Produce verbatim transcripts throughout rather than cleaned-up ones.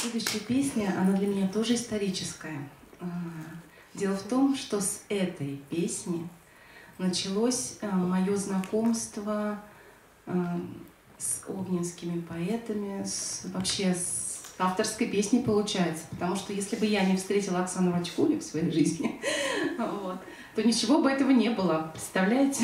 Следующая песня, она для меня тоже историческая. Дело в том, что с этой песни началось мое знакомство с обнинскими поэтами, с, вообще с авторской песней получается. Потому что если бы я не встретила Оксану Рачкулик в своей жизни, вот, то ничего бы этого не было, представляете?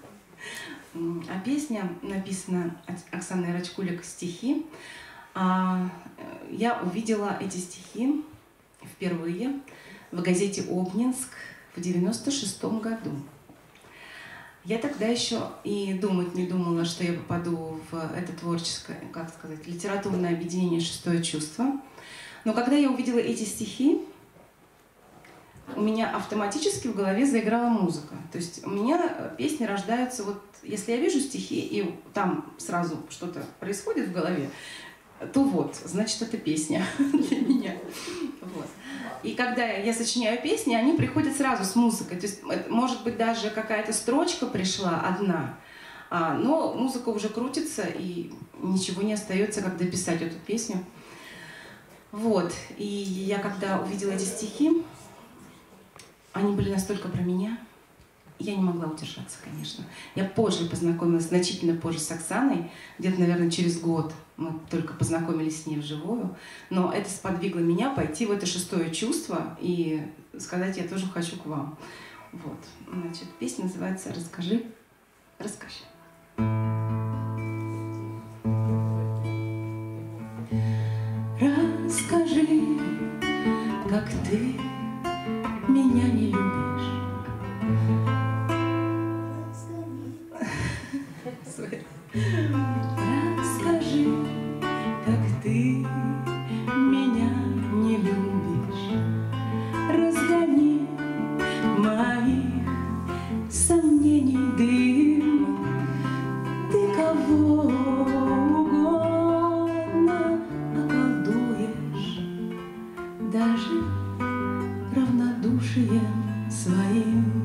А песня написана Оксаной Рачкулик, стихи. А я увидела эти стихи впервые в газете «Обнинск» в девяносто шестом году. Я тогда еще и думать не думала, что я попаду в это творческое, как сказать, литературное объединение «Шестое чувство». Но когда я увидела эти стихи, у меня автоматически в голове заиграла музыка. То есть у меня песни рождаются, вот если я вижу стихи, и там сразу что-то происходит в голове, то вот, значит, это песня для меня. Вот. И когда я сочиняю песни, они приходят сразу с музыкой. То есть, может быть, даже какая-то строчка пришла одна, а, но музыка уже крутится, и ничего не остается, как дописать эту песню. Вот. И я, когда увидела эти стихи, они были настолько про меня, я не могла удержаться, конечно. Я позже познакомилась, значительно позже с Оксаной, где-то, наверное, через год мы только познакомились с ней вживую. Но это сподвигло меня пойти в это шестое чувство и сказать, я тоже хочу к вам. Вот. Значит, песня называется «Расскажи, расскажи». Расскажи, как ты меня не любишь. Расскажи, как ты меня не любишь. Разгони моих сомнений дым. Ты кого угодно околдуешь, даже равнодушием своим.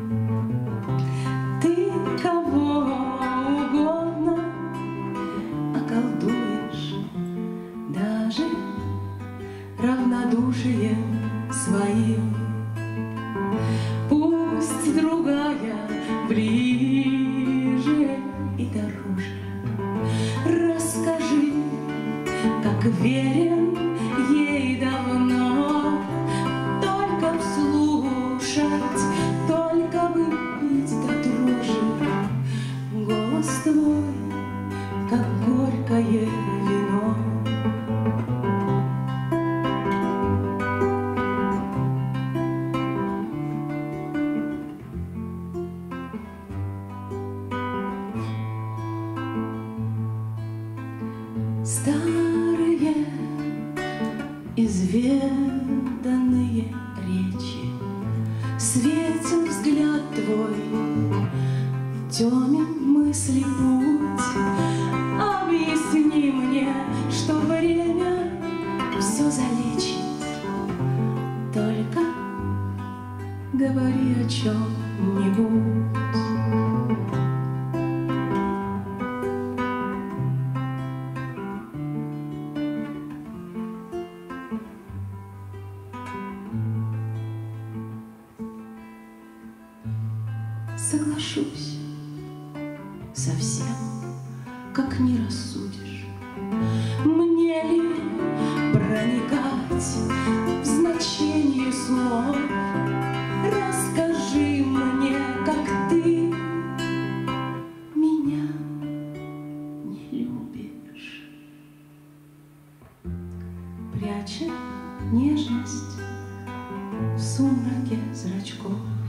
Ты кого угодно околдуешь, даже равнодушием своим. Пусть другая ближе и дороже. Расскажи, как верен ей давно. Только вслушать, только бы пить до дрожи. Голос твой, как горькое вино. Старые, изведанные речи, светил взгляд твой, темен мысли путь. Объясни мне, что время все залечит. Только говори о чем-нибудь. Соглашусь совсем, как не рассудишь. Мне ли проникать в значение слов? Расскажи мне, как ты меня не любишь. Пряча нежность в сумраке зрачков.